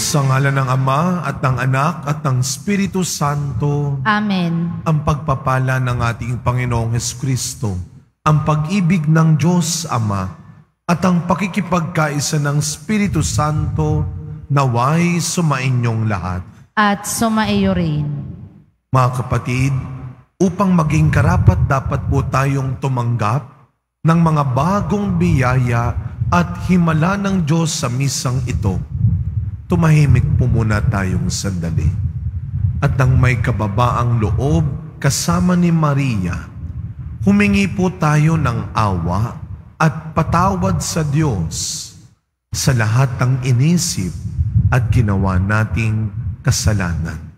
Sa ngalan ng Ama at ng Anak at ng Espiritu Santo. Amen. Ang pagpapala ng ating Panginoong Hesukristo, ang pag-ibig ng Diyos Ama, at ang pakikipagkaisa ng Espiritu Santo naway sumainyong lahat. At sumaiyo rin. Mga kapatid, upang maging karapat dapat po tayong tumanggap ng mga bagong biyaya at himala ng Diyos sa misang ito. Tumahimik po muna tayong sandali. At nang may kababaang loob kasama ni Maria, humingi po tayo ng awa at patawad sa Diyos sa lahat ng inisip at ginawa nating kasalanan.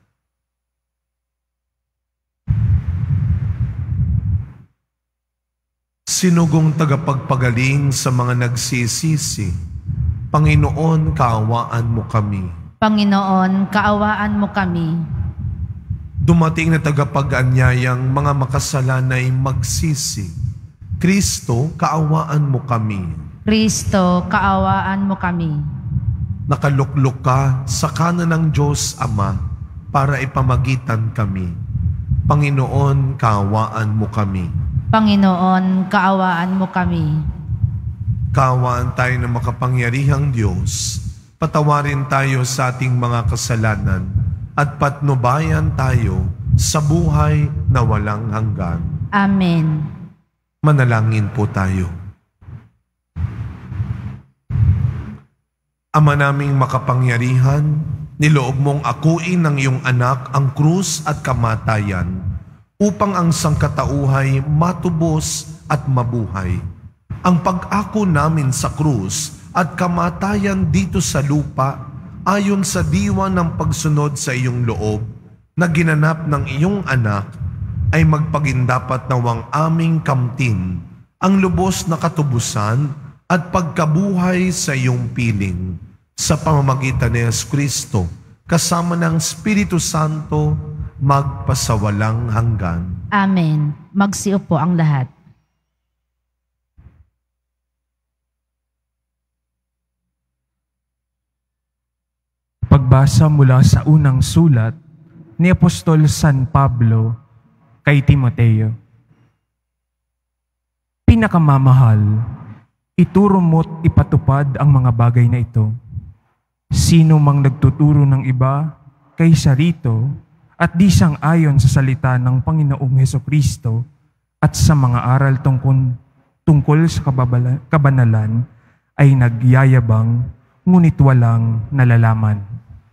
Sinugong tagapagpagaling sa mga nagsisisi, Panginoon, kaawaan mo kami. Panginoon, kaawaan mo kami. Dumating na tagapag-anyayang mga makasalanay magsisi. Kristo, kaawaan mo kami. Kristo, kaawaan mo kami. Nakaluklok ka sa kanan ng Diyos Ama para ipamagitan kami. Panginoon, kaawaan mo kami. Panginoon, kaawaan mo kami. Kaawaan tayo ng makapangyarihang Diyos, patawarin tayo sa ating mga kasalanan at patnubayan tayo sa buhay na walang hanggan. Amen. Manalangin po tayo. Ama naming makapangyarihan, niloob mong akuin ng iyong anak ang krus at kamatayan upang ang sangkatauhay matubos at mabuhay. Ang pag-ako namin sa krus at kamatayan dito sa lupa ayon sa diwa ng pagsunod sa iyong loob na ginanap ng iyong anak ay magpagindapat nawang aming kamtin ang lubos na katubusan at pagkabuhay sa iyong piling sa pamamagitan ni Jesucristo kasama ng Espiritu Santo magpasawalang hanggan. Amen. Magsiupo ang lahat. Pagbasa mula sa unang sulat ni Apostol San Pablo kay Timoteo. Pinakamamahal, ituro mo't ipatupad ang mga bagay na ito. Sino mang nagtuturo ng iba kaysa rito at di sang-ayon sa salita ng Panginoong Hesukristo at sa mga aral tungkol sa kabanalan ay nagyayabang ngunit walang nalalaman.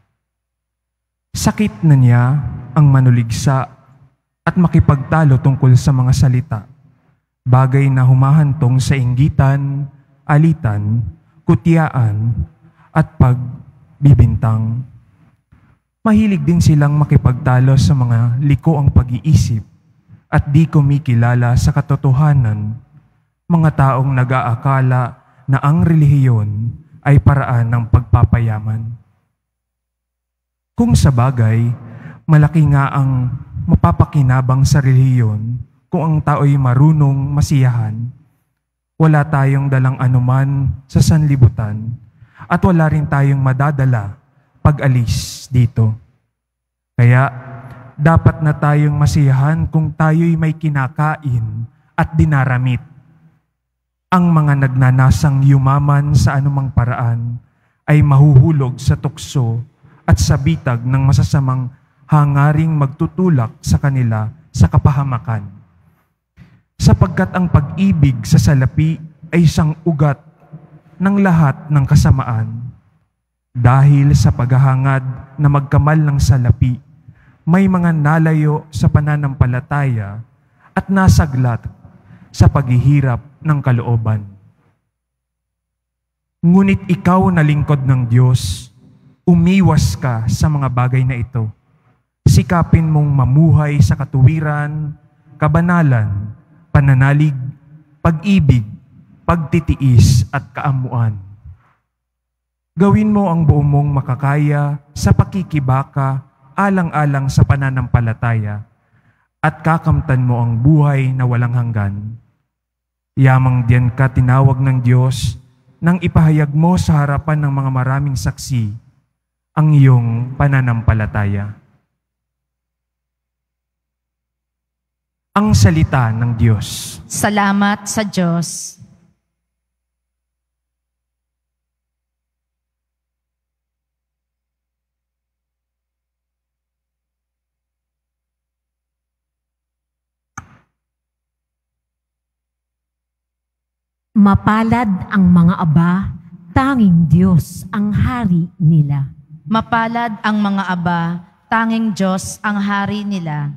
Sakit na niya ang manuligsa at makipagtalo tungkol sa mga salita, bagay na humahantong sa inggitan, alitan, kutyaan, at pagbibintang. Mahilig din silang makipagtalo sa mga likoang pag-iisip at di kumikilala sa katotohanan, mga taong nag-aakala na ang relihiyon ay paraan ng pagpapayaman. Kung sa bagay, malaki nga ang mapapakinabang sa relihiyon kung ang tao'y marunong masiyahan. Wala tayong dalang anuman sa sanlibutan at wala rin tayong madadala pag-alis dito. Kaya dapat na tayong masiyahan kung tayo'y may kinakain at dinaramit. Ang mga nagnanasang yumaman sa anumang paraan ay mahuhulog sa tukso at sa bitag ng masasamang hangaring magtutulak sa kanila sa kapahamakan. Sapagkat ang pag-ibig sa salapi ay isang ugat ng lahat ng kasamaan. Dahil sa paghahangad na magkamal ng salapi, may mga nalayo sa pananampalataya at nasaglat sa paghihirap ng kalooban. Ngunit ikaw na lingkod ng Diyos, umiwas ka sa mga bagay na ito. Sikapin mong mamuhay sa katuwiran, kabanalan, pananalig, pag-ibig, pagtitiis at kaamuan. Gawin mo ang buong mong makakaya sa pakikibaka alang-alang sa pananampalataya at kakamtan mo ang buhay na walang hanggan. Yamang diyan ka tinawag ng Diyos nang ipahayag mo sa harapan ng mga maraming saksi ang iyong pananampalataya. Ang salita ng Diyos. Salamat sa Diyos. Mapalad ang mga aba, tanging Diyos ang hari nila. Mapalad ang mga aba, tanging Diyos ang hari nila.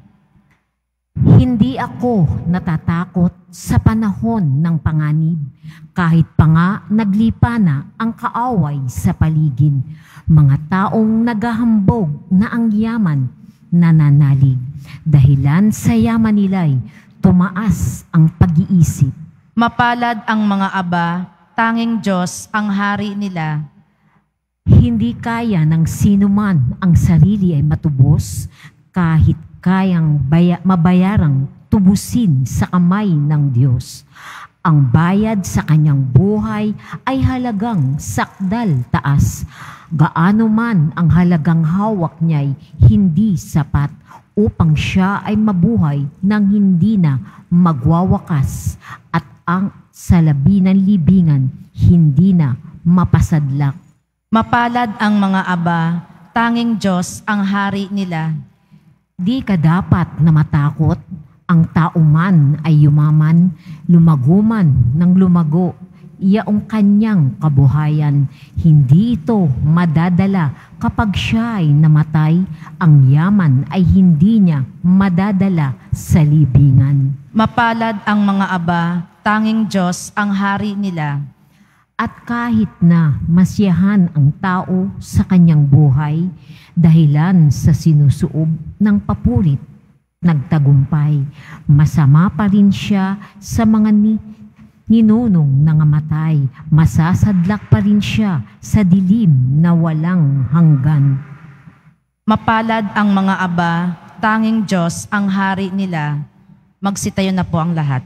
Hindi ako natatakot sa panahon ng panganib, kahit pa nga naglipa na ang kaaway sa paligid. Mga taong naghahambog na ang yaman nananalig. Dahilan sa yaman nila'y tumaas ang pag-iisip. Mapalad ang mga aba, tanging Diyos ang hari nila. Hindi kaya ng sino man ang sarili ay matubos, kahit kayang mabayarang tubusin sa kamay ng Diyos. Ang bayad sa kanyang buhay ay halagang sakdal taas. Gaano man ang halagang hawak niya'y hindi sapat upang siya ay mabuhay nang hindi na magwawakas at ang salabi ng libingan hindi na mapasadlak. Mapalad ang mga aba, tanging Diyos ang hari nila. Di ka dapat na matakot, ang tao man ay yumaman, lumago man ng lumago, iyaong kanyang kabuhayan. Hindi ito madadala kapag siya ay namatay, ang yaman ay hindi niya madadala sa libingan. Mapalad ang mga aba, tanging Diyos ang hari nila. At kahit na masiyahan ang tao sa kanyang buhay, dahilan sa sinusuob ng papurit, nagtagumpay, masama pa rin siya sa mga ninunong nangamatay, masasadlak pa rin siya sa dilim na walang hanggan. Mapalad ang mga aba, tanging Diyos ang hari nila. Magsitayo na po ang lahat.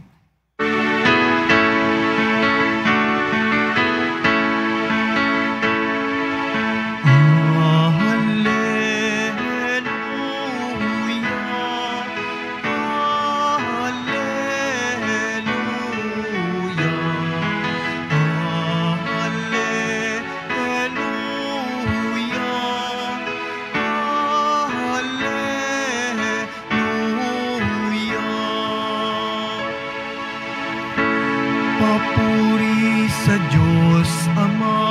Papuri sa Diyos Ama,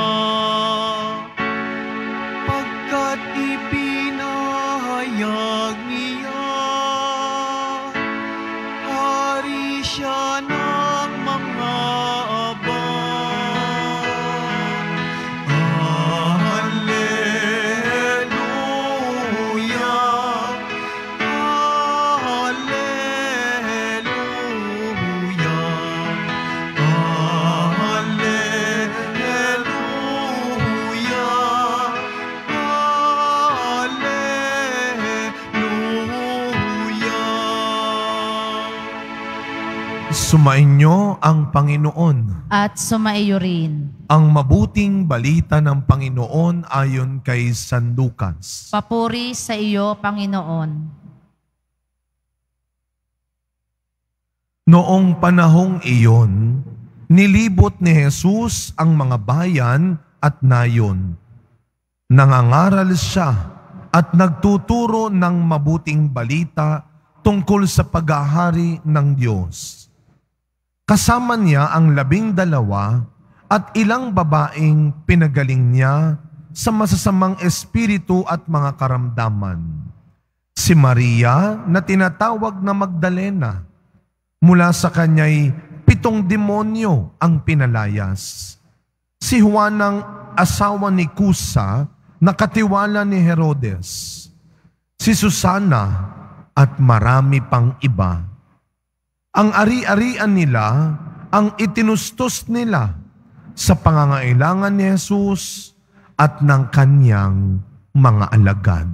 pagkat ipinahayag niya, hari siya ng mga aba. Hallelujah, Sumainyo ang Panginoon. At sumaiyo rin. Ang mabuting balita ng Panginoon ayon kay San Lucas. Papuri sa iyo, Panginoon. Noong panahong iyon, nilibot ni Jesus ang mga bayan at nayon. Nangangaral siya at nagtuturo ng mabuting balita tungkol sa paghahari ng Diyos. Kasama niya ang 12 at ilang babaeng pinagaling niya sa masasamang espiritu at mga karamdaman. Si Maria na tinatawag na Magdalena, mula sa kanya'y 7 demonyo ang pinalayas. Si Juanang asawa ni Cusa na katiwala ni Herodes. Si Susana at marami pang iba. Ang ari-arian nila ang itinustos nila sa pangangailangan ni Jesus at ng kanyang mga alagad.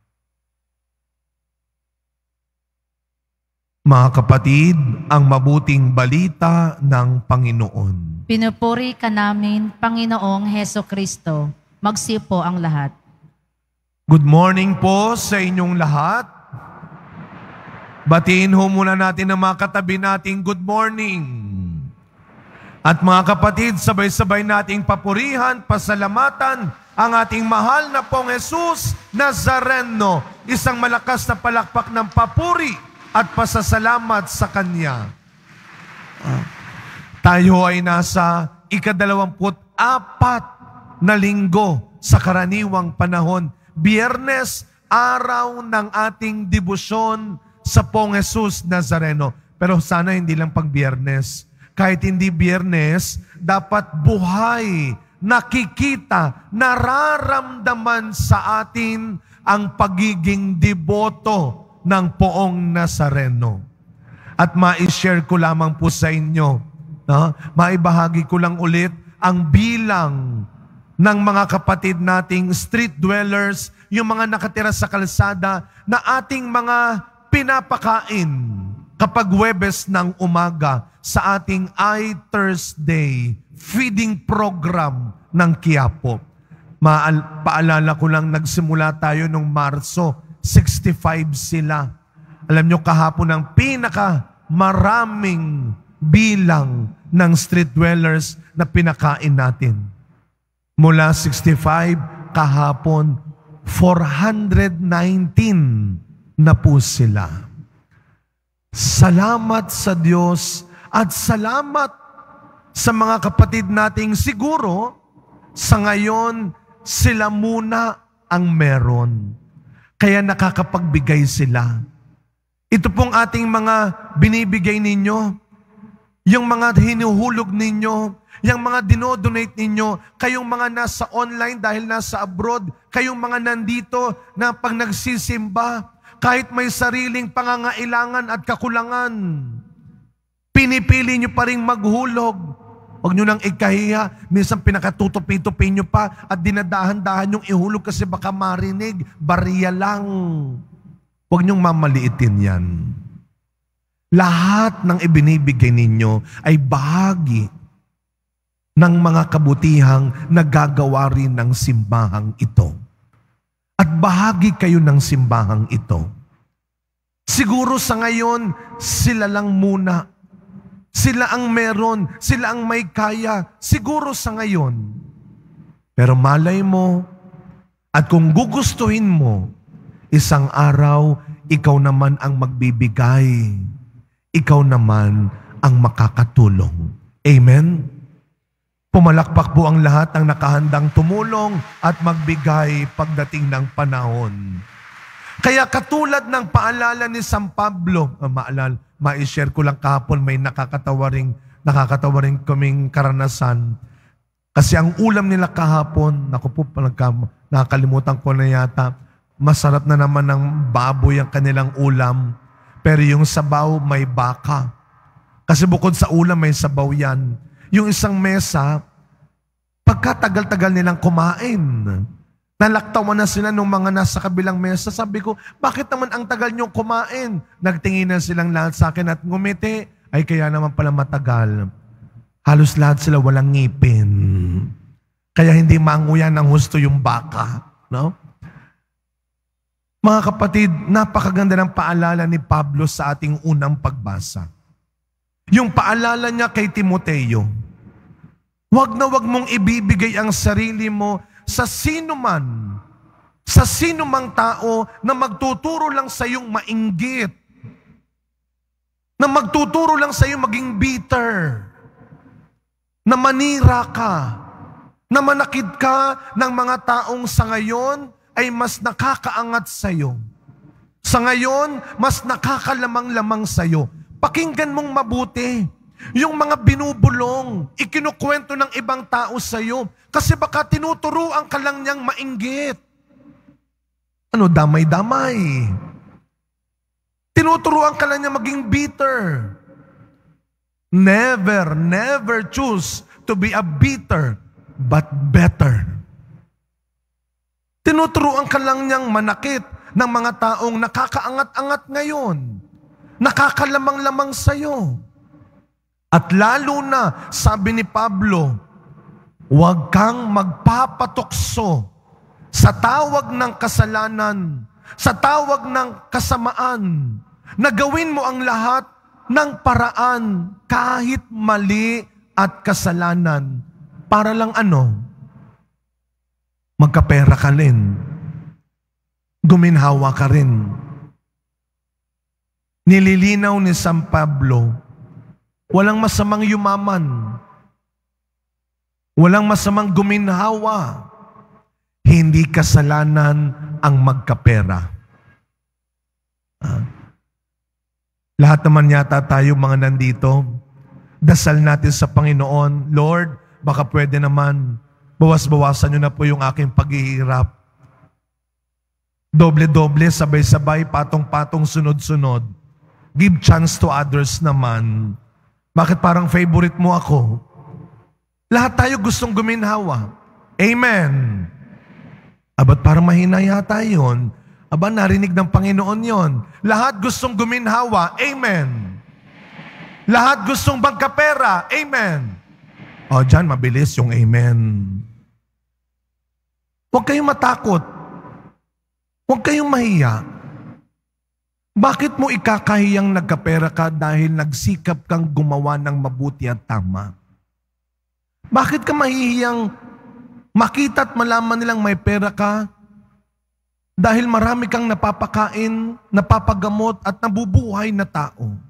Mga kapatid, ang mabuting balita ng Panginoon. Pinupuri ka namin, Panginoong Heso Kristo. Magsipo ang lahat. Good morning po sa inyong lahat. Batiin ho muna natin ang mga katabi nating good morning. At mga kapatid, sabay-sabay nating papurihan, pasalamatan ang ating mahal na pong Jesus Nazareno. Isang malakas na palakpak ng papuri at pasasalamat sa Kanya. Tayo ay nasa ika-24 na linggo sa karaniwang panahon. Biyernes, araw ng ating debosyon sa pong Jesus Nazareno. Pero sana hindi lang pag Biyernes. Kahit hindi Biyernes, dapat buhay, nakikita, nararamdaman sa atin ang pagiging deboto ng poong Nazareno. At ma-share ko lamang po sa inyo, maibahagi ko lang ulit ang bilang ng mga kapatid nating street dwellers, yung mga nakatira sa kalsada na ating mga pinapakain kapag Huwebes ng umaga sa ating I-Thursday feeding program ng Quiapo. Paalala ko lang, nagsimula tayo nung Marso, 65 sila. Alam nyo, kahapon ang maraming bilang ng street dwellers na pinakain natin. Mula 65, kahapon, 419 na po sila. Salamat sa Diyos at salamat sa mga kapatid nating siguro sa ngayon sila muna ang meron. Kaya nakakapagbigay sila. Ito pong ating mga binibigay ninyo, yung mga hinuhulog ninyo, yung mga dinodonate ninyo, kayong mga nasa online dahil nasa abroad, kayong mga nandito na pag nagsisimba, kahit may sariling pangangailangan at kakulangan, pinipili nyo pa rin maghulog. Huwag nyo nang ikahiya. Minsan pinakatutupi-tupi nyo pa at dinadahan-dahan yung ihulog kasi baka marinig. Bariya lang. Huwag nyong mamaliitin yan. Lahat ng ibinibigay ninyo ay bahagi ng mga kabutihang nagagawa rin ng simbahang ito. At bahagi kayo ng simbahang ito. Siguro sa ngayon, sila lang muna. Sila ang meron, sila ang may kaya. Siguro sa ngayon. Pero malay mo, at kung gugustuhin mo, isang araw, ikaw naman ang magbibigay. Ikaw naman ang makakatulong. Amen? Pumalakpak po ang lahat ng nakahandang tumulong at magbigay pagdating ng panahon. Kaya katulad ng paalala ni San Pablo, ma-share ko lang kahapon, may nakakatawa ring kaming karanasan. Kasi ang ulam nila kahapon, nakakalimutan ko na yata, masarap na naman ng baboy ang kanilang ulam, pero yung sabaw may baka. Kasi bukod sa ulam, may sabaw yan. Yung isang mesa, pagkatagal-tagal nilang kumain, nalaktawan na sila nung mga nasa kabilang mesa. Sabi ko, bakit naman ang tagal niyong kumain? Nagtingin na silang lahat sa akin at ngumiti. Ay, kaya naman pala matagal. Halos lahat sila walang ngipin. Kaya hindi manguya ng husto yung baka. No? Mga kapatid, napakaganda ng paalala ni Pablo sa ating unang pagbasa. Yung paalala niya kay Timoteo, wag na wag mong ibibigay ang sarili mo sa sino mang tao na magtuturo lang sa iyong mainggit, na magtuturo lang sa iyo maging bitter, na manira ka, na manakit ka ng mga taong sa ngayon ay mas nakakaangat sa iyo. Sa ngayon, mas nakakalamang-lamang sa iyo. Pakinggan mong mabuti. Yung mga binubulong, ikinukwento ng ibang tao sa iyo. Kasi baka tinuturuan ka lang niyang mainggit. Damay-damay. Tinuturuan ka lang niya maging bitter. Never choose to be a bitter, but better. Tinuturuan ka lang niyang manakit ng mga taong nakakaangat-angat ngayon. Nakakalamang-lamang sa'yo. At lalo na, sabi ni Pablo, huwag kang magpapatukso sa tawag ng kasalanan, sa tawag ng kasamaan, na gawin mo ang lahat ng paraan kahit mali at kasalanan. Para lang ano? Magkapera ka rin. Guminhawa ka rin. Nililinaw ni San Pablo, walang masamang yumaman. Walang masamang guminhawa. Hindi kasalanan ang magkapera. Lahat naman yata tayo mga nandito, dasal natin sa Panginoon, Lord, baka pwede naman, bawas-bawasan nyo na po yung aking paghihirap. Doble-doble, sabay-sabay, patong-patong, sunod-sunod. Give chance to others naman. Bakit parang favorite mo ako? Lahat tayo gustong guminhawa. Amen. Ba't parang mahina yata yun? Narinig ng Panginoon yon. Lahat gustong guminhawa. Amen. Lahat gustong magkapera. Amen. Diyan, mabilis yung amen. Huwag kayong matakot. Huwag kayong mahiya. Bakit mo ikakahiyang nagkapera ka dahil nagsikap kang gumawa ng mabuti at tama? Bakit ka mahihiyang makita at malaman nilang may pera ka dahil marami kang napapakain, napapagamot at nabubuhay na tao?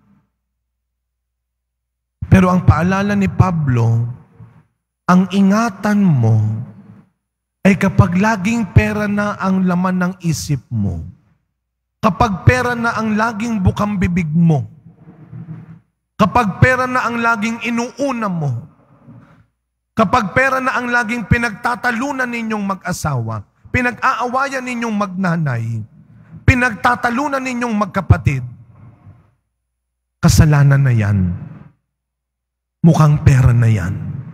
Pero ang paalala ni Pablo, ang ingatan mo ay kapag laging pera na ang laman ng isip mo, kapag pera na ang laging bukang bibig mo, kapag pera na ang laging inuuna mo, kapag pera na ang laging pinagtatalunan ninyong mag-asawa, pinag-aawayan ninyong magnanay, pinagtatalunan ninyong magkapatid, kasalanan na yan. Mukhang pera na yan.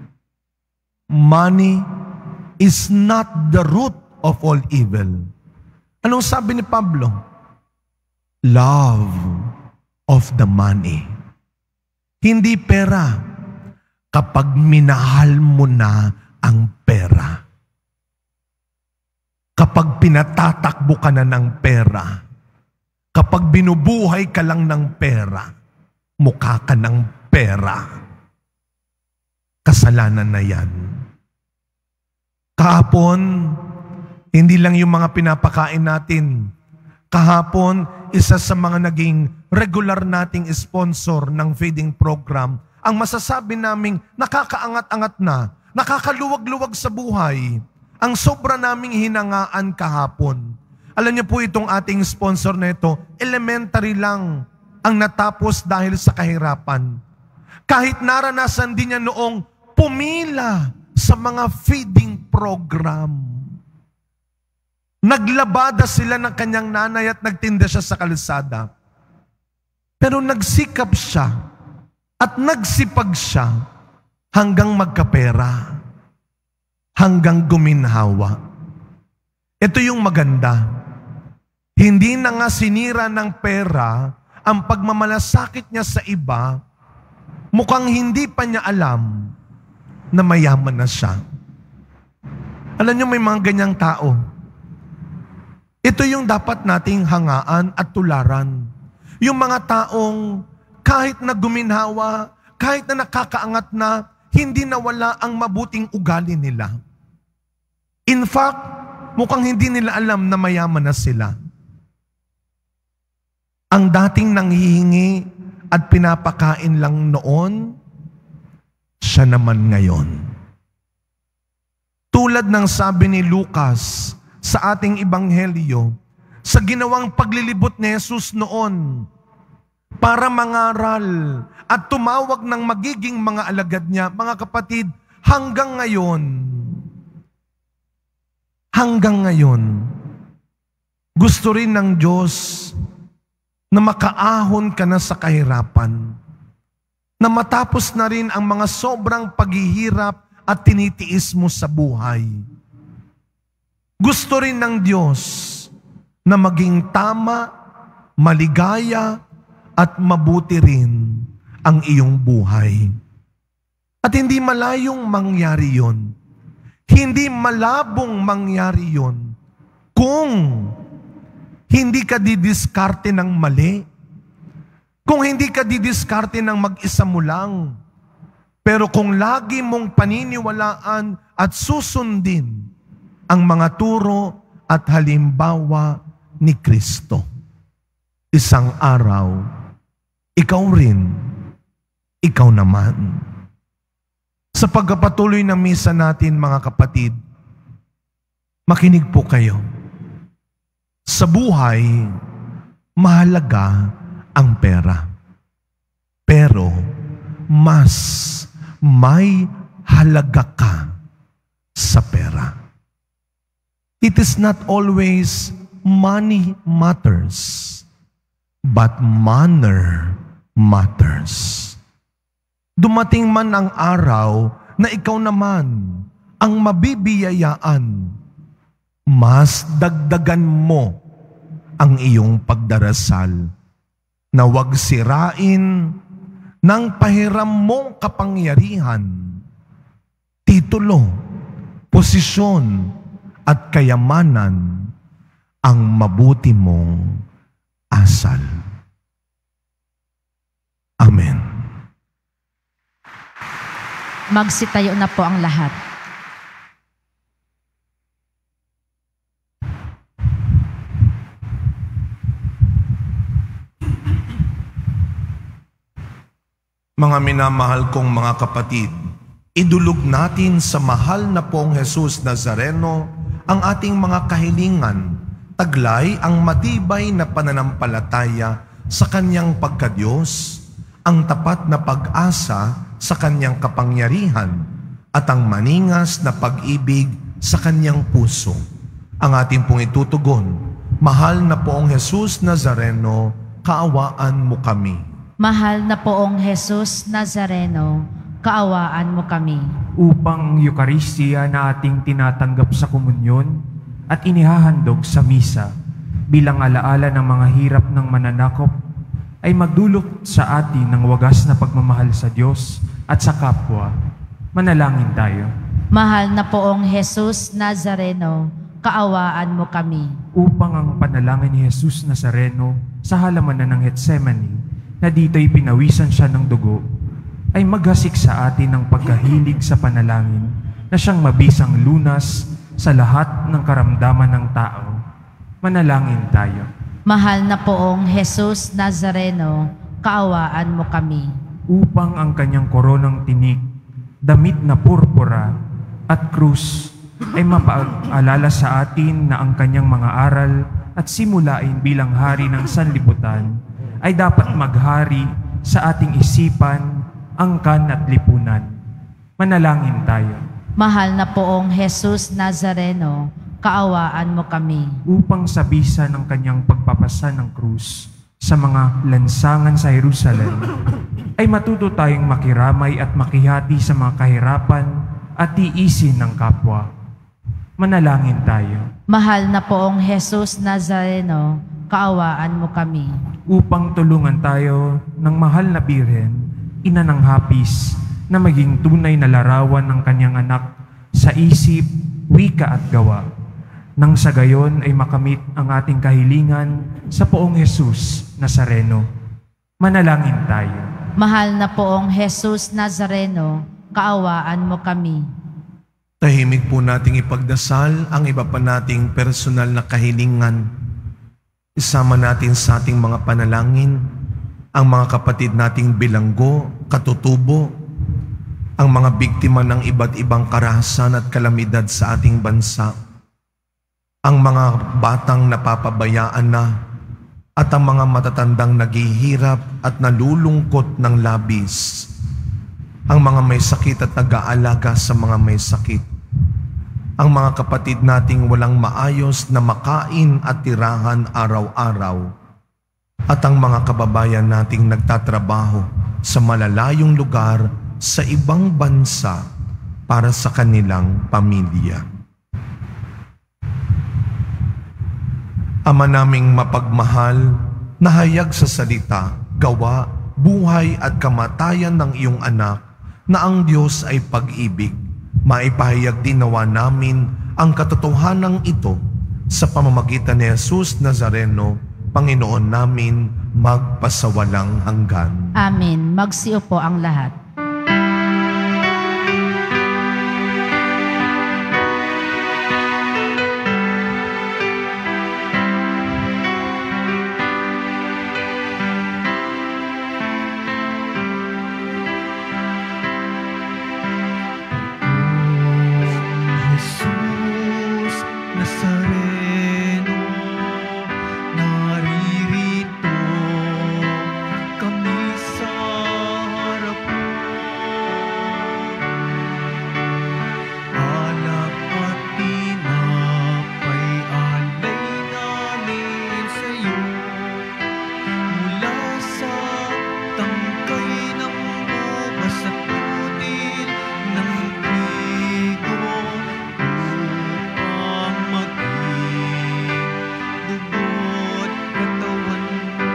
Money is not the root of all evil. Anong sabi ni Pablo? Love of the money. Hindi pera. Kapag minahal mo na ang pera. Kapag pinatatakbo ka na ng pera. Kapag binubuhay ka lang ng pera. Mukha ka ng pera. Kasalanan na yan. Kahapon, hindi lang yung mga pinapakain natin. Kahapon, isa sa mga naging regular nating sponsor ng feeding program, ang masasabi naming nakakaangat-angat na, nakakaluwag-luwag sa buhay, ang sobra naming hinangaan kahapon. Alam niyo po itong ating sponsor na ito, elementary lang ang natapos dahil sa kahirapan. Kahit naranasan din niya noong pumila sa mga feeding program. Naglabada sila ng kanyang nanay at nagtinda siya sa kalsada. Pero nagsikap siya at nagsipag siya hanggang magkapera, hanggang guminhawa. Ito yung maganda. Hindi na nga sinira ng pera ang pagmamalasakit niya sa iba, mukhang hindi pa niya alam na mayaman na siya. Alam niyo, may mga ganyang tao. Ito yung dapat nating hangaan at tularan. Yung mga taong kahit na guminhawa, kahit na nakakaangat na, hindi nawala ang mabuting ugali nila. In fact, mukhang hindi nila alam na mayaman na sila. Ang dating nanghihingi at pinapakain lang noon, siya naman ngayon. Tulad ng sabi ni Lucas sa ating ebanghelyo, sa ginawang paglilibot ni Jesus noon para mangaral at tumawag ng magiging mga alagad niya, mga kapatid, hanggang ngayon, gusto rin ng Diyos na makaahon ka na sa kahirapan, na matapos na rin ang mga sobrang paghihirap at tinitiis mo sa buhay. Gusto rin ng Diyos na maging tama, maligaya, at mabuti rin ang iyong buhay. At hindi malayong mangyari yon. Hindi malabong mangyari yon Kung hindi ka didiskarte ng mali, kung hindi ka didiskarte ng mag-isa mo lang, pero kung lagi mong paniniwalaan at susundin ang mga turo at halimbawa ni Kristo, isang araw, ikaw rin, ikaw naman. Sa pagpapatuloy ng misa natin, mga kapatid, makinig po kayo. Sa buhay, mahalaga ang pera. Pero, mas may halaga ka sa pera. It is not always money matters, but manner matters. Dumating man ang araw na ikaw naman ang mabibiyayaan, mas dagdagan mo ang iyong pagdarasal na huwag sirain ng pahiram mong kapangyarihan, titulo, posisyon at kayamanan ang mabuti mong asal. Amen. Magsitayo na po ang lahat. Mga minamahal kong mga kapatid, idulog natin sa mahal na pong Jesus Nazareno ang ating mga kahilingan, taglay ang matibay na pananampalataya sa Kanyang pagkadiyos, ang tapat na pag-asa sa Kanyang kapangyarihan, at ang maningas na pag-ibig sa Kanyang puso. Ang ating pong itutugon, mahal na poong Jesus Nazareno, kaawaan mo kami. Mahal na poong Jesus Nazareno, kaawaan mo kami. Upang ang Eucharistia na ating tinatanggap sa komunyon at inihahandog sa misa bilang alaala ng mga hirap ng mananakop ay magdulot sa atin ng wagas na pagmamahal sa Diyos at sa kapwa. Manalangin tayo. Mahal na poong Jesus Nazareno, kaawaan mo kami. Upang ang panalangin ni Jesus Nazareno sa halamanan ng Getsemani, na dito'y pinawisan siya ng dugo, ay maghasik sa atin ng pagkahilig sa panalangin na siyang mabisang lunas sa lahat ng karamdaman ng tao. Manalangin tayo. Mahal na poong Jesus Nazareno, kaawaan mo kami. Upang ang kanyang koronang tinik, damit na purpura at krus ay mapaalala sa atin na ang kanyang mga aral at simulain bilang hari ng sanlibutan ay dapat maghari sa ating isipan, angkan at lipunan. Manalangin tayo. Mahal na poong Jesus Nazareno, kaawaan mo kami. Upang sa bisa ng kanyang pagpapasa ng krus sa mga lansangan sa Jerusalem, ay matuto tayong makiramay at makihati sa mga kahirapan at tiisin ng kapwa. Manalangin tayo. Mahal na poong Jesus Nazareno, kaawaan mo kami. Upang tulungan tayo ng mahal na Birhen, ina ng hapis, na maging tunay na larawan ng kanyang anak sa isip, wika at gawa. Nang sa gayon ay makamit ang ating kahilingan sa poong Jesus Nazareno. Manalangin tayo. Mahal na poong Jesus Nazareno, kaawaan mo kami. Tahimik po nating ipagdasal ang iba pa nating personal na kahilingan. Isama natin sa ating mga panalangin ang mga kapatid nating bilanggo, katutubo, ang mga biktima ng iba't ibang karahasan at kalamidad sa ating bansa, ang mga batang napapabayaan na, at ang mga matatandang naghihirap at nalulungkot ng labis, ang mga may sakit at nag-aalaga sa mga may sakit, ang mga kapatid nating walang maayos na makain at tirahan araw-araw, at ang mga kababayan nating nagtatrabaho sa malalayong lugar sa ibang bansa para sa kanilang pamilya. Ama naming mapagmahal, nahayag sa salita, gawa, buhay at kamatayan ng iyong anak na ang Diyos ay pag-ibig. Maipahayag din nawa namin ang katotohanan ito sa pamamagitan ni Jesus Nazareno, Panginoon namin, magpasawalang hanggan. Amen. Magsiupo ang lahat. Jesus Nazareno, naririto kami sa harap mo. Alak at tinapay, alay namin sa'yo. Mula sa tangkay ng ubas at tunil ng trigo, upang maging dugo't katawan mo.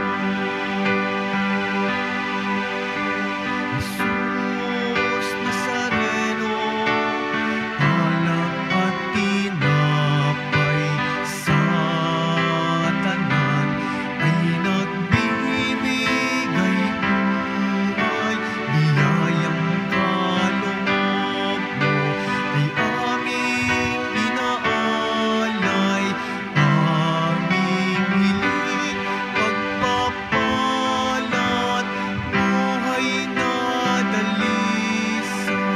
Jesus Nazareno, alak at tinapay sa tanan ay nagbibigay buhay. Biyayang kaloob mo ay aming inaalay, aming hiling pagpapalat, buhay na dalisay.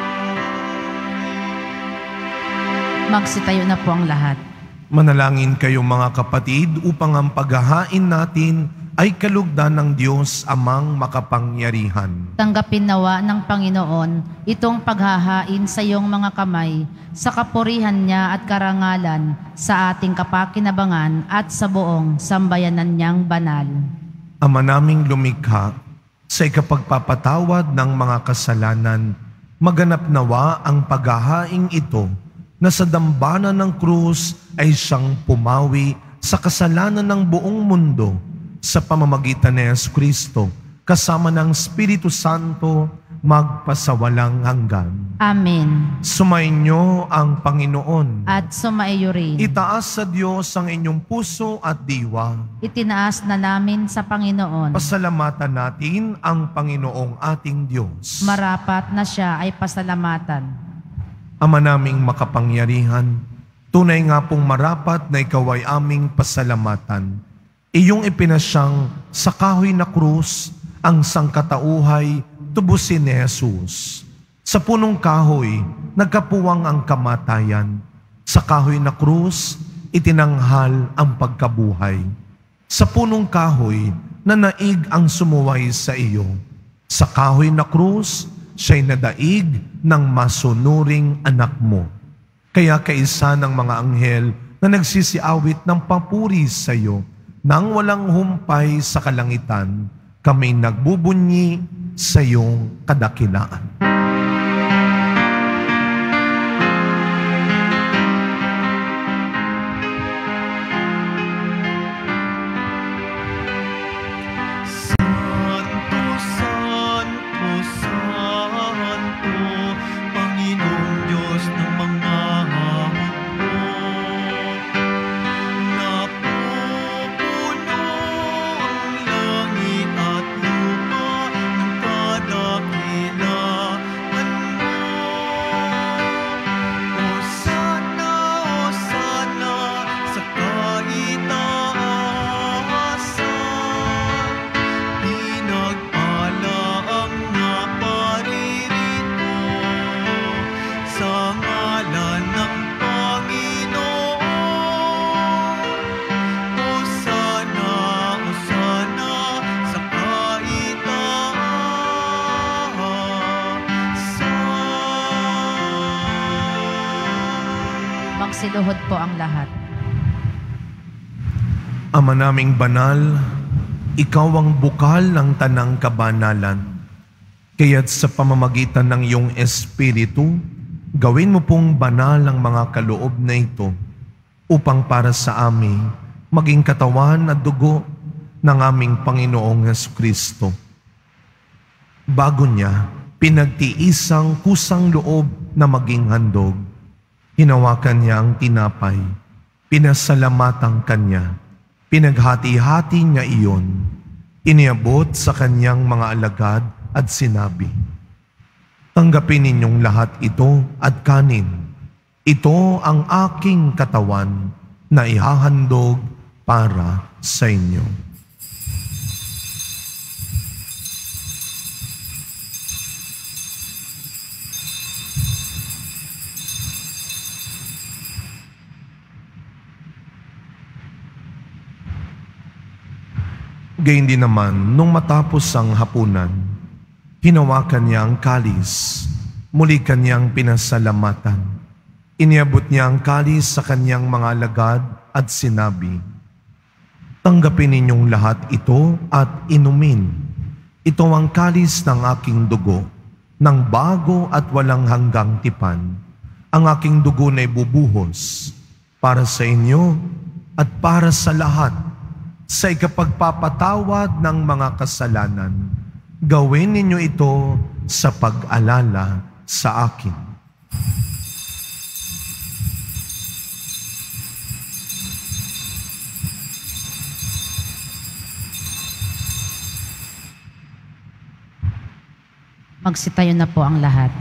Magsitayo na po ang lahat. Manalangin kayo mga kapatid upang ang paghahain natin ay kalugdan ng Diyos Amang makapangyarihan. Tanggapin nawa ng Panginoon itong paghahain sa iyong mga kamay, sa kapurihan niya at karangalan, sa ating kapakinabangan at sa buong sambayanan niyang banal. Ama naming lumikha, sa ikapagpapatawad ng mga kasalanan, maganap nawa ang paghahaing ito na sa dambana ng krus ay siyang pumawi sa kasalanan ng buong mundo sa pamamagitan ni Yesu Kristo, kasama ng Espiritu Santo, magpasawalang hanggan. Amen. Sumainyo ang Panginoon. At sumaiyo rin. Itaas sa Diyos ang inyong puso at diwa. Itinaas na namin sa Panginoon. Pasalamatan natin ang Panginoong ating Diyos. Marapat na siya ay pasalamatan. Ama naming makapangyarihan, tunay nga pong marapat na ikaw ay aming pasalamatan. Iyong ipinasyang sa kahoy na krus ang sangkatauhay, tubusin ni Jesus. Sa punong kahoy, nagkapuwang ang kamatayan. Sa kahoy na krus, itinanghal ang pagkabuhay. Sa punong kahoy, nanaig ang sumuway sa iyo. Sa kahoy na krus, siya'y nadaig ng masunuring anak mo. Kaya kaisa ng mga anghel na nagsisiawit ng papuri sa iyo, nang walang humpay sa kalangitan, kami nagbubunyi sa iyong kadakilaan. Santo, Santo, Santo, Panginoong Diyos ng mga hukbo. Napupuno ang langit at lupa ng kadakilaan mo. Hosana, Hosana sa kaitaasan. Pinagpala ang naparirito sa ngalan ng Panginoon. Hosana, Hosana sa kaitaasan. Magsiluhod po ang lahat. Ama naming banal, ikaw ang bukal ng tanang kabanalan. Kaya't sa pamamagitan ng iyong Espiritu, gawin mo pong banal ang mga kaloob na ito upang para sa amin maging katawan at dugo ng aming Panginoong Jesucristo. Bago niya, pinagtiisang kusang loob na maging handog. Hinawakan niya ang tinapay, Pinasalamatan kanya. Pinaghati-hati niya iyon. Iniabot sa kanyang mga alagad at sinabi, "Tanggapin ninyong lahat ito at kanin. Ito ang aking katawan na ihahandog para sa inyo." Gayun din naman, nung matapos ang hapunan, hinawakan niya ang kalis, muli kanyang pinasalamatan. Iniabot niya ang kalis sa kanyang mga alagad at sinabi, "Tanggapin ninyong lahat ito at inumin. Ito ang kalis ng aking dugo, ng bago at walang hanggang tipan. Ang aking dugo na ibubuhos para sa inyo at para sa lahat, sa ikapagpapatawad ng mga kasalanan. Gawin ninyo ito sa pag-alala sa akin." Magsitayo na po ang lahat.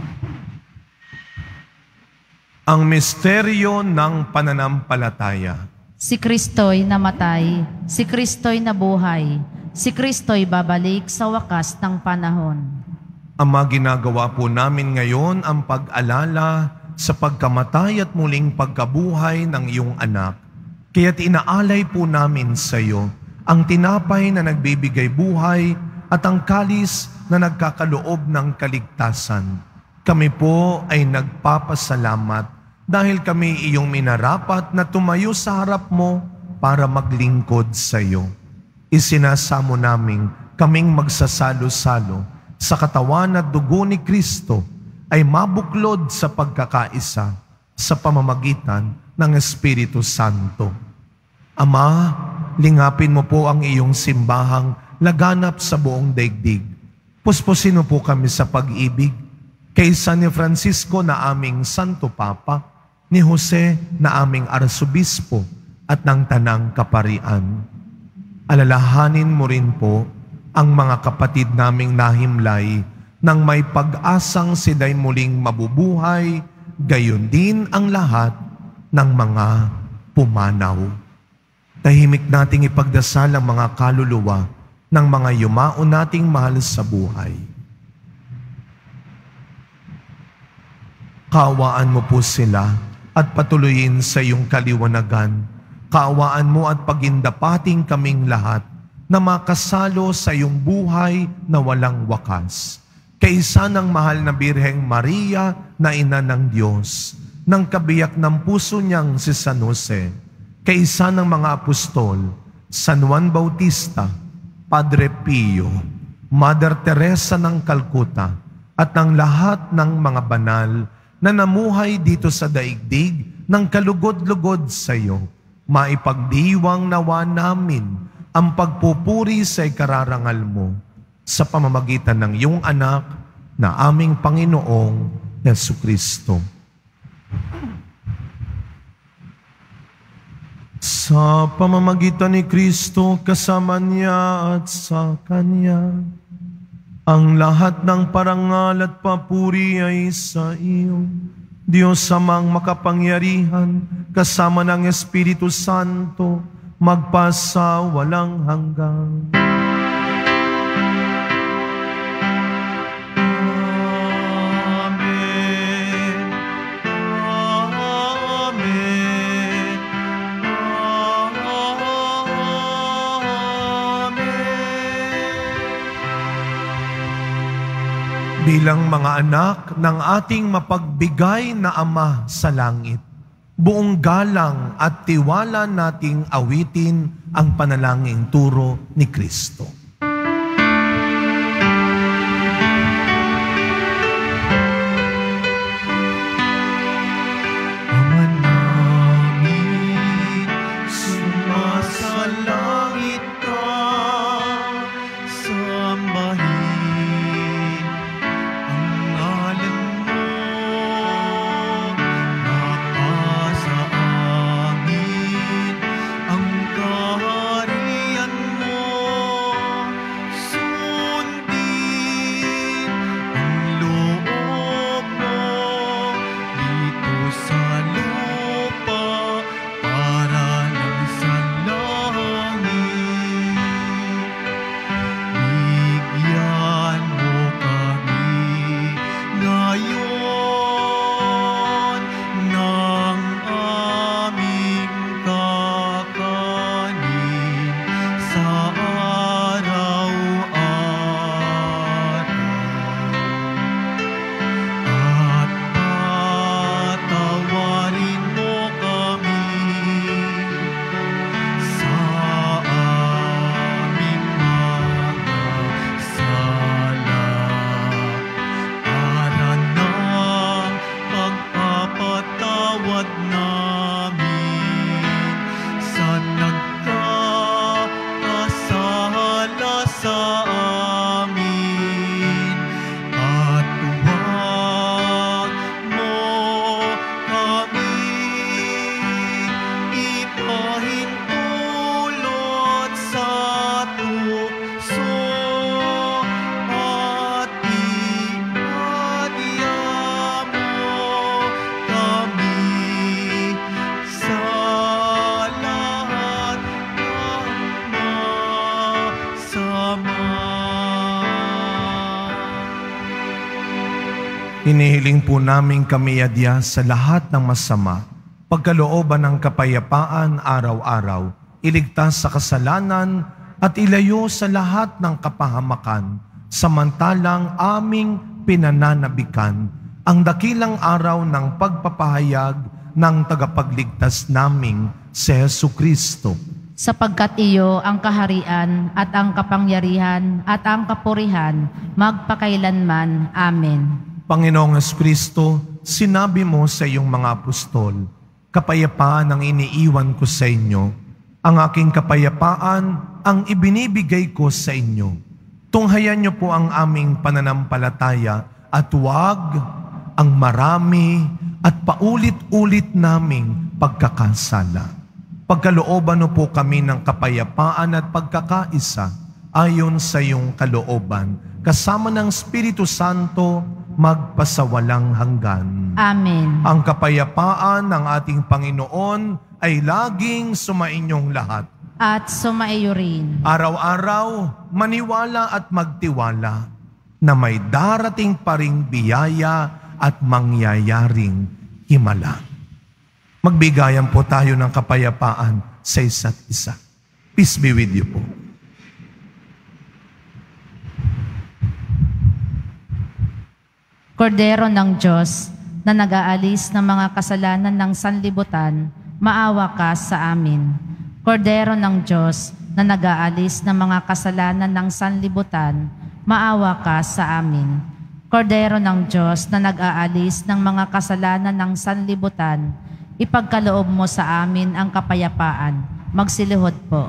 Ang misteryo ng pananampalataya. Si Kristo'y namatay, si Kristo'y nabuhay, si Kristo'y babalik sa wakas ng panahon. Ama, ginagawa po namin ngayon ang pag-alala sa pagkamatay at muling pagkabuhay ng iyong anak. Kaya't inaalay po namin sa iyo ang tinapay na nagbibigay buhay at ang kalis na nagkakaloob ng kaligtasan. Kami po ay nagpapasalamat dahil kami iyong minarapat na tumayo sa harap mo para maglingkod sa iyo. Isinasamo namin kaming magsasalo-salo sa katawan at dugo ni Kristo ay mabuklod sa pagkakaisa sa pamamagitan ng Espiritu Santo. Ama, lingapin mo po ang iyong simbahang laganap sa buong daigdig. Puspusin mo po kami sa pag-ibig kay San Francisco na aming Santo Papa, ni Jose na aming Arsobispo at ng Tanang Kaparian. Alalahanin mo rin po ang mga kapatid naming nahimlay nang may pag-asang sila'y muling mabubuhay, gayon din ang lahat ng mga pumanaw. Tahimik nating ipagdasal ang mga kaluluwa ng mga yumao nating mahal sa buhay. Kaawaan mo po sila at patuloyin sa iyong kaliwanagan. Kaawaan mo at pagindapating kaming lahat na makasalo sa iyong buhay na walang wakas. Kaisa ng mahal na Birheng Maria na ina ng Diyos, ng kabiyak ng puso niyang si San Jose, kaisa ng mga apostol, San Juan Bautista, Padre Pio, Mother Teresa ng Calcutta, at ng lahat ng mga banal na namuhay dito sa daigdig ng kalugod-lugod sa iyo, maipagdiwang nawa namin ang pagpupuri sa ikararangal mo sa pamamagitan ng iyong anak na aming Panginoong Jesucristo. Sa pamamagitan ni Kristo, kasama niya at sa Kanya, ang lahat ng parangal at papuri ay sa iyo, Diyos amang makapangyarihan, kasama ng Espiritu Santo, magpasa walang hanggan. Bilang mga anak ng ating mapagbigay na Ama sa langit, buong galang at tiwala nating awitin ang panalangin turo ni Kristo. Ama namin, sumasalangit ka, sambahin ang ngalan mo, makasa amin. Hinihiling po namin kami adya sa lahat ng masama, pagkalooban ng kapayapaan araw-araw, iligtas sa kasalanan at ilayo sa lahat ng kapahamakan, samantalang aming pinananabikan ang dakilang araw ng pagpapahayag ng tagapagligtas naming si Jesucristo. Sapagkat iyo ang kaharian at ang kapangyarihan at ang kapurihan magpakailanman. Amen. Panginoong Jesucristo, sinabi mo sa iyong mga apostol, kapayapaan ang iniiwan ko sa inyo, ang aking kapayapaan ang ibinibigay ko sa inyo. Tunghayan niyo po ang aming pananampalataya at huwag ang marami at paulit-ulit naming pagkakasala. Pagkalooban mo po kami ng kapayapaan at pagkakaisa ayon sa iyong kalooban, kasama ng Espiritu Santo, magpasawalang hanggan. Amen. Ang kapayapaan ng ating Panginoon ay laging sumainyong lahat. At sumaiyo rin. Araw-araw, maniwala at magtiwala na may darating pa ring biyaya at mangyayaring himala. Magbigayan po tayo ng kapayapaan sa isa't isa. Peace be with you po. Kordero ng Diyos na nag-aalis ng mga kasalanan ng sanlibutan, maawa ka sa amin. Kordero ng Diyos na nag-aalis ng mga kasalanan ng sanlibutan, maawa ka sa amin. Kordero ng Diyos na nag-aalis ng mga kasalanan ng sanlibutan, ipagkaloob mo sa amin ang kapayapaan. Magsilihod po.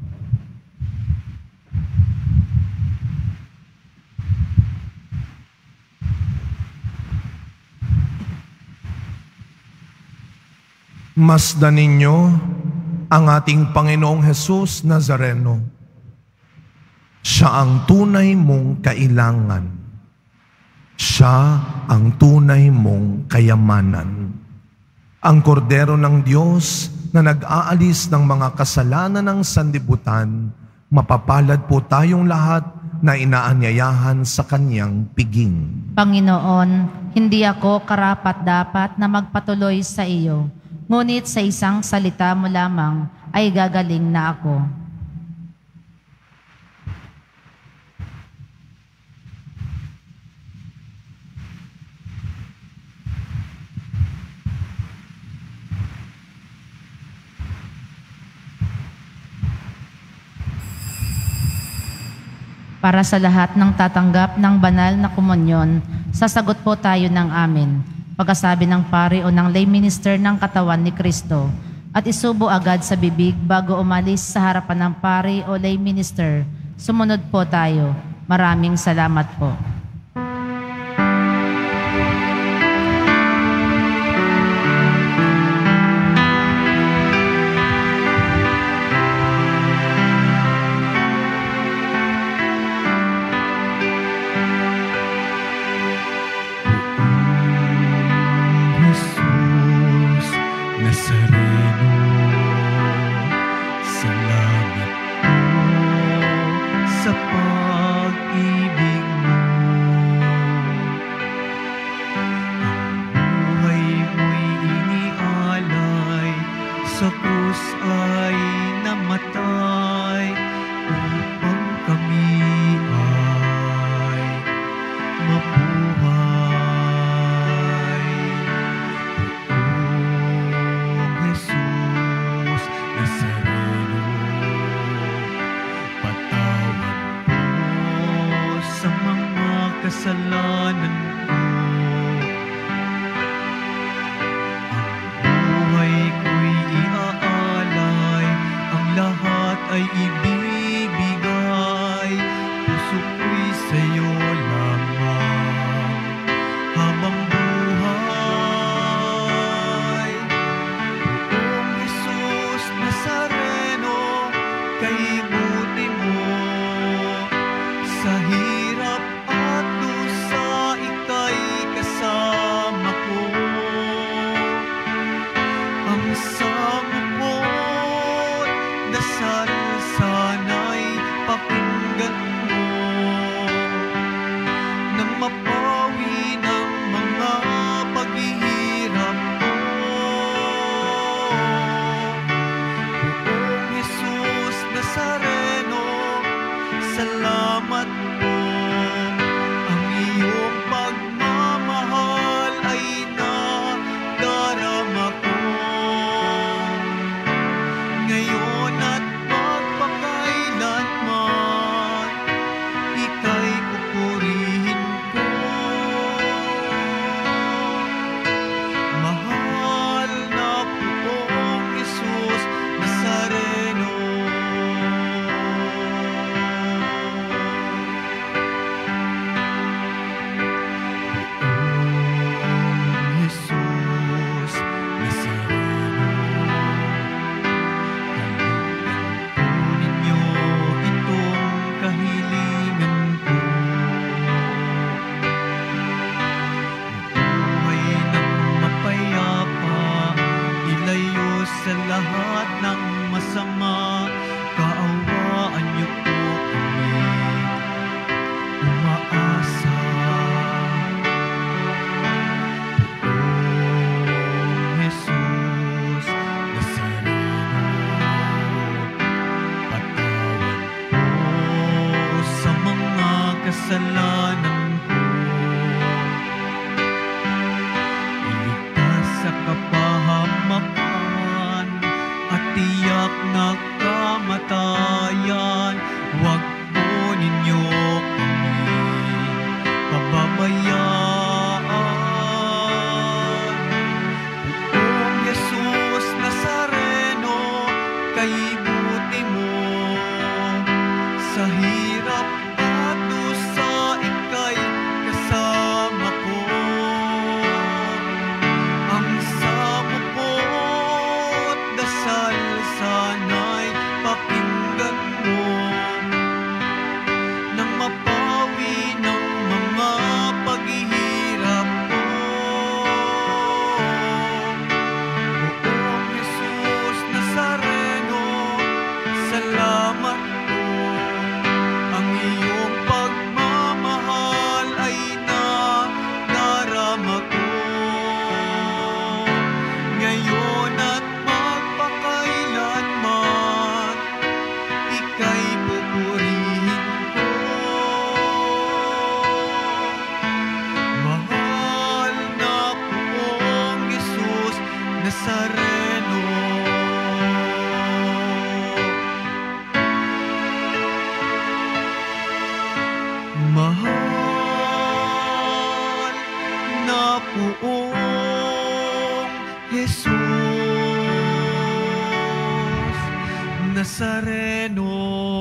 Masdan ninyo ang ating Panginoong Hesus Nazareno. Siya ang tunay mong kailangan. Siya ang tunay mong kayamanan. Ang kordero ng Diyos na nag-aalis ng mga kasalanan ng sanlibutan, mapapalad po tayong lahat na inaanyayahan sa Kanyang piging. Panginoon, hindi ako karapat-dapat na magpatuloy sa iyo, ngunit sa isang salita mo lamang ay gagaling na ako. Para sa lahat ng tatanggap ng banal na komunyon, sasagot po tayo ng amen. Pagkasabi ng pari o ng lay minister ng katawan ni Kristo, at isubo agad sa bibig bago umalis sa harapan ng pari o lay minister. Sumunod po tayo. Maraming salamat po. Jesus Nazareno, salamat po sa pag-ibig mo. Ang buhay mo'y inialay, sa krus ay namatay, upang kami ay mabuhay. Jesus Nazareno, patawad po sa mga kasalanan ko. Ang buhay ko'y iaalay, ang lahat ay ibibigay, puso ko'y sa'yo lamang habang buhay. Poong Jesus Nazareno, kay buti mo, sa hirap at dusa ika'y kasama ko. Ang samot mo't dasal sana'y pakinggan mo, nang mapawi ng mga Poong Jesus Nazareno.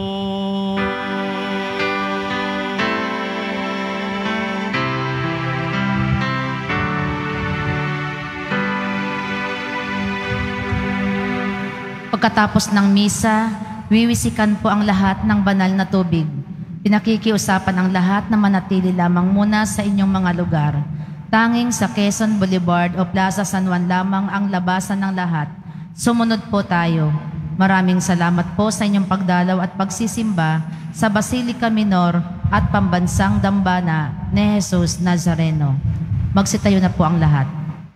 Pagkatapos ng misa, wiwisikan po ang lahat ng banal na tubig. Pinakikiusapan ang lahat na manatili lamang muna sa inyong mga lugar. Tanging sa Quezon Boulevard o Plaza San Juan lamang ang labasan ng lahat. Sumunod po tayo. Maraming salamat po sa inyong pagdalaw at pagsisimba sa Basilica Minor at Pambansang Dambana ni Jesus Nazareno. Magsitayo na po ang lahat.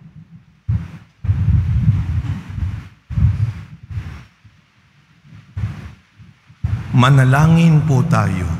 Manalangin po tayo.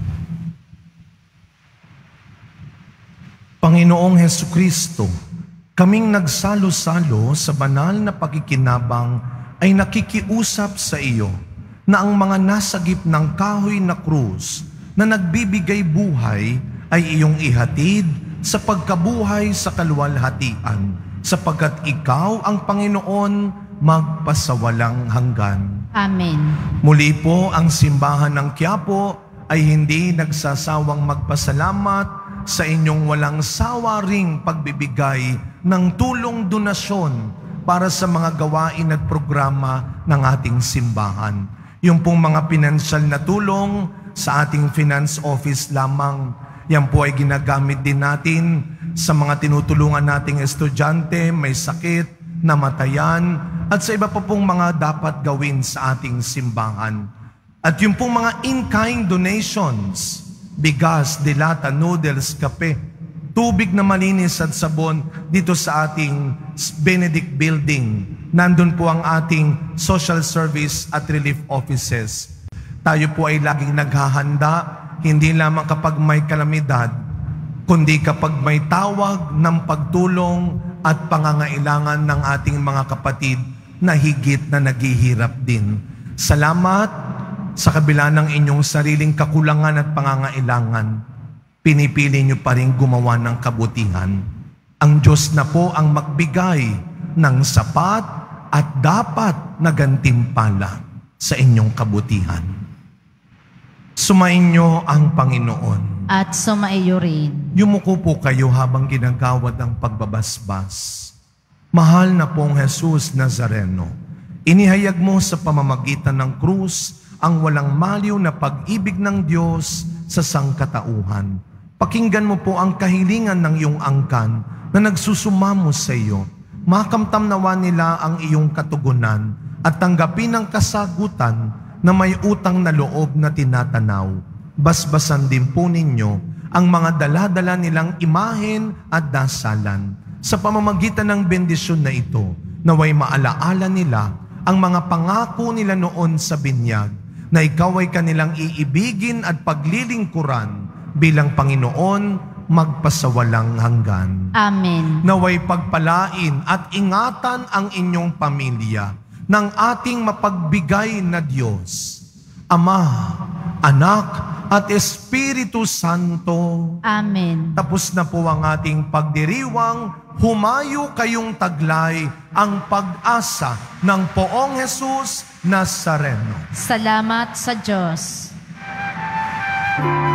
Panginoong Hesukristo, kaming nagsalo-salo sa banal na pakikinabang ay nakikiusap sa iyo na ang mga nasagip ng kahoy na krus na nagbibigay buhay ay iyong ihatid sa pagkabuhay sa kaluwalhatian, sapagkat ikaw ang Panginoon magpasawalang hanggan. Amen. Muli po ang simbahan ng Quiapo ay hindi nagsasawang magpasalamat sa inyong walang sawa ring pagbibigay ng tulong donasyon para sa mga gawain at programa ng ating simbahan. Yung pong mga pinansyal na tulong sa ating finance office lamang, yan po ay ginagamit din natin sa mga tinutulungan nating estudyante, may sakit, namatayan, at sa iba pa pong mga dapat gawin sa ating simbahan. At yung pong mga in-kind donations, bigas, dilata, noodles, kape, tubig na malinis at sabon dito sa ating Benedict Building. Nandun po ang ating social service at relief offices. Tayo po ay laging naghahanda, hindi lamang kapag may kalamidad, kundi kapag may tawag ng pagtulong at pangangailangan ng ating mga kapatid na higit na naghihirap din. Salamat sa kabila ng inyong sariling kakulangan at pangangailangan, pinipili nyo pa rin gumawa ng kabutihan. Ang Diyos na po ang magbigay ng sapat at dapat na gantimpala sa inyong kabutihan. Sumainyo ang Panginoon. At sumaiyo rin. Yumuko po kayo habang ginagawad ang pagbabasbas. Mahal na pong Jesus Nazareno, inihayag mo sa pamamagitan ng krus ang walang maliw na pag-ibig ng Diyos sa sangkatauhan. Pakinggan mo po ang kahilingan ng iyong angkan na nagsusumamo sa iyo. Makamtam nawa nila ang iyong katugunan at tanggapin ang kasagutan na may utang na loob na tinatanaw. Basbasan din po ninyo ang mga dala-dala nilang imahen at dasalan. Sa pamamagitan ng bendisyon na ito, naway maalaala nila ang mga pangako nila noon sa binyag, na ikaw ay kanilang iibigin at paglilingkuran bilang Panginoon magpasawalang hanggan. Amen. Naway pagpalain at ingatan ang inyong pamilya ng ating mapagbigay na Diyos, Ama, Anak, at Espiritu Santo. Amen. Tapos na po ang ating pagdiriwang. Humayo kayong taglay ang pag-asa ng Poong Jesus Nazareno. Salamat sa Diyos.